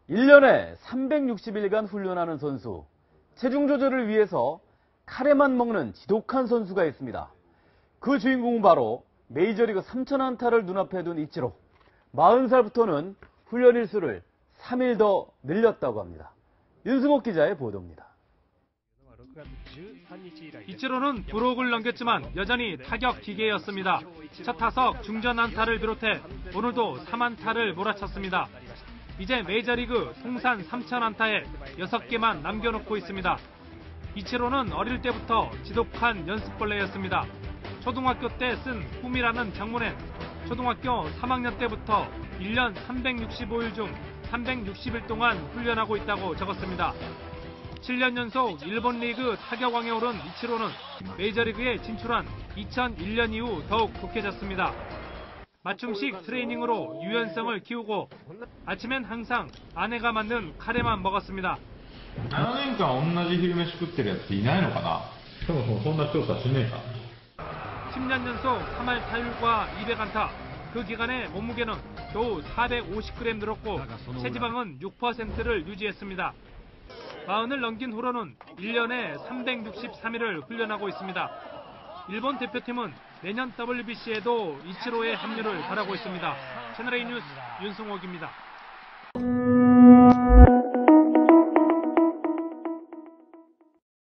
1년에 360일간 훈련하는 선수, 체중 조절을 위해서 카레만 먹는 지독한 선수가 있습니다. 그 주인공은 바로 메이저리그 3000안타를 눈앞에 둔 이치로. 40살부터는 훈련 일수를 3일 더 늘렸다고 합니다. 윤승옥 기자의 보도입니다. 이치로는 부록을 넘겼지만 여전히 타격 기계였습니다. 첫 타석 중전 안타를 비롯해 오늘도 3안타를 몰아쳤습니다. 이제 메이저리그 통산 3000안타에 6개만 남겨놓고 있습니다. 이치로는 어릴 때부터 지독한 연습벌레였습니다. 초등학교 때 쓴 꿈이라는 장문엔 초등학교 3학년 때부터 1년 365일 중 360일 동안 훈련하고 있다고 적었습니다. 7년 연속 일본 리그 타격왕에 오른 이치로는 메이저리그에 진출한 2001년 이후 더욱 독해졌습니다. 맞춤식 트레이닝으로 유연성을 키우고 아침엔 항상 아내가 만든 카레만 먹었습니다. 7年間同じ昼飯食ってるやついないのかな。そもそもそんな調査しねえか。 10년 연속 3할 타율과 200안타. 그 기간에 몸무게는 겨우 450g 늘었고 체지방은 6%를 유지했습니다. 40을 넘긴 후로는 1년에 363일을 훈련하고 있습니다. 일본 대표팀은 내년 WBC에도 이치로의 합류를 바라고 있습니다. 채널A 뉴스 윤승옥입니다.